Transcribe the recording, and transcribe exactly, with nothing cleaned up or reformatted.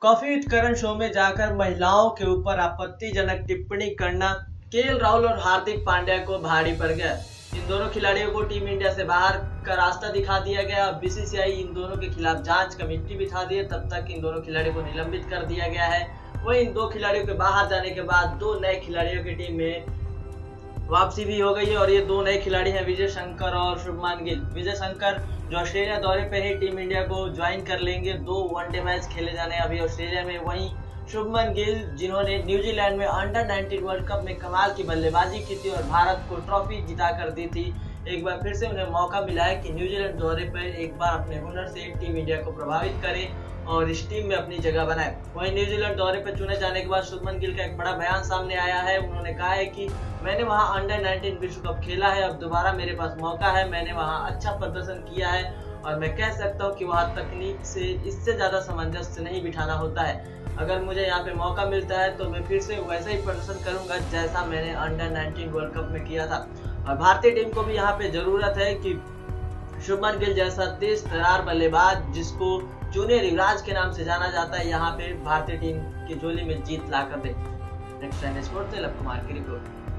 Coffee with Karan show में जाकर महिलाओं के ऊपर आपत्तिजनक टिप्पणी करना केएल राहुल और हार्दिक पांड्या को भारी पड़ गया। इन दोनों खिलाड़ियों को टीम इंडिया से बाहर का रास्ता दिखा दिया गया। बीसीसीआई इन दोनों के खिलाफ जांच कमेटी बिठा दी है। तब तक इन दोनों खिलाड़ियों को निलंबित कर दिया गया है। वहीं इन दो खिलाड़ियों के बाहर जाने के बाद दो नए खिलाड़ियों की टीम में वापसी भी हो गई है और ये दो नए खिलाड़ी हैं विजय शंकर और शुभमान गिल। विजय शंकर जो ऑस्ट्रेलिया दौरे पर ही टीम इंडिया को ज्वाइन कर लेंगे। दो वनडे मैच खेले जाने अभी ऑस्ट्रेलिया में। वहीं शुभमान गिल जिन्होंने न्यूजीलैंड में अंडर नाइनटीन वर्ल्ड कप में कमाल की बल्लेबाजी की थी और भारत को ट्रॉफी जिता कर दी थी, एक बार फिर से उन्हें मौका मिला है कि न्यूजीलैंड दौरे पर एक बार अपने हुनर से टीम इंडिया को प्रभावित करें और इस टीम में अपनी जगह बनाए। वहीं न्यूजीलैंड दौरे पर चुने जाने के बाद शुभमान गिल का एक बड़ा बयान सामने आया है। उन्होंने कहा है कि मैंने वहां अंडर नाइनटीन विश्व कप खेला है, अब दोबारा मेरे पास मौका है। मैंने वहां अच्छा प्रदर्शन किया है और मैं कह सकता हूं कि वहां तकनीक से इससे ज्यादा सामंजस्य नहीं बिठाना होता है। अगर मुझे यहाँ पे मौका मिलता है तो मैं फिर से वैसा ही प्रदर्शन करूंगा जैसा मैंने अंडर नाइनटीन वर्ल्ड कप में किया था। और भारतीय टीम को भी यहाँ पे जरूरत है कि शुभमान गिल जैसा तेज तर्रार बल्लेबाज जिसको जूनियर युवराज के नाम से जाना जाता है, यहाँ पे भारतीय टीम की झोली में जीत ला कर दे। नेक्स्ट टाइम स्पोर्ट्स से लव कुमार की रिपोर्ट।